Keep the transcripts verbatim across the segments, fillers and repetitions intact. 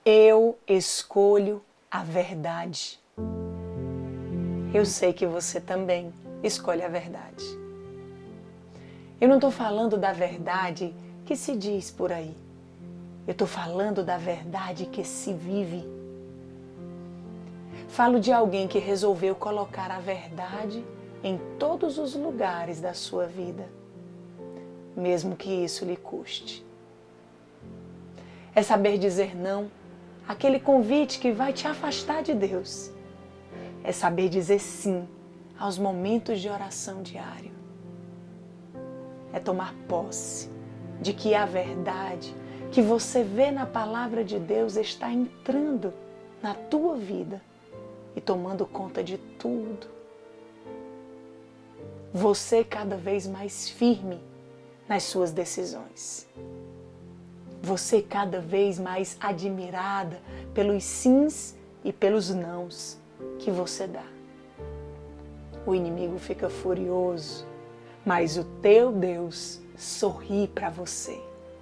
Eu escolho a verdade. Eu sei que você também escolhe a verdade. Eu não estou falando da verdade que se diz por aí. Eu estou falando da verdade que se vive. Falo de alguém que resolveu colocar a verdade em todos os lugares da sua vida, mesmo que isso lhe custe. É saber dizer não àquele convite que vai te afastar de Deus. É saber dizer sim aos momentos de oração diário. É tomar posse de que a verdade que você vê na palavra de Deus está entrando na tua vida e tomando conta de tudo. Você cada vez mais firme nas suas decisões. Você cada vez mais admirada pelos sims e pelos nãos que você dá. O inimigo fica furioso, mas o teu Deus sorri para você.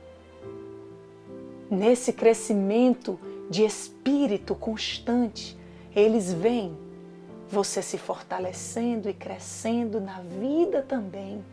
Nesse crescimento de espírito constante, eles veem você se fortalecendo e crescendo na vida também.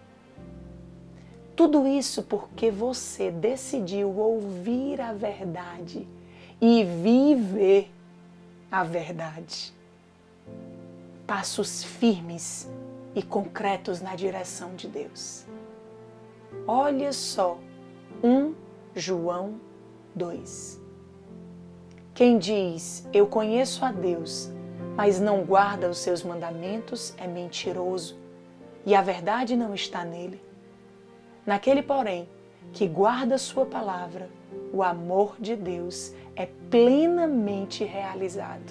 Tudo isso porque você decidiu ouvir a verdade e viver a verdade. Passos firmes e concretos na direção de Deus. Olha só, um João dois. Quem diz, eu conheço a Deus, mas não guarda os seus mandamentos, é mentiroso, e a verdade não está nele. Naquele, porém, que guarda sua palavra, o amor de Deus é plenamente realizado.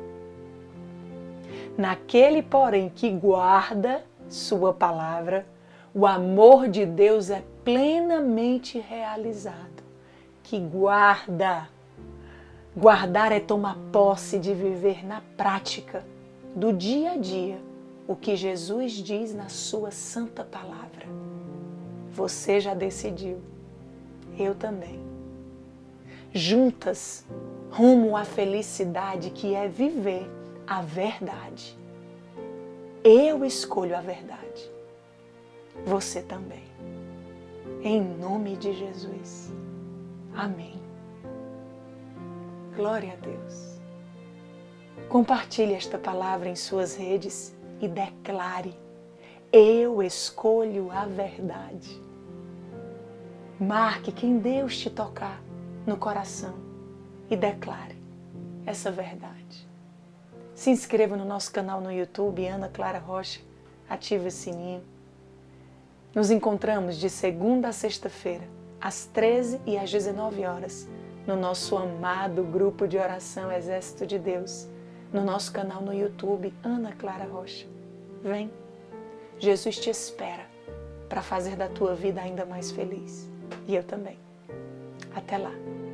Naquele, porém, que guarda sua palavra, o amor de Deus é plenamente realizado. Que guarda. Guardar é tomar posse de viver na prática, do dia a dia, o que Jesus diz na sua santa palavra. Você já decidiu, eu também. Juntas, rumo à felicidade que é viver a verdade. Eu escolho a verdade. Você também. Em nome de Jesus. Amém. Glória a Deus. Compartilhe esta palavra em suas redes e declare: eu escolho a verdade. Marque quem Deus te tocar no coração e declare essa verdade. Se inscreva no nosso canal no YouTube, Ana Clara Rocha, ative o sininho. Nos encontramos de segunda a sexta-feira, às treze e às dezenove horas, no nosso amado grupo de oração Exército de Deus, no nosso canal no YouTube, Ana Clara Rocha. Vem, Jesus te espera para fazer da tua vida ainda mais feliz. E eu também. Até lá.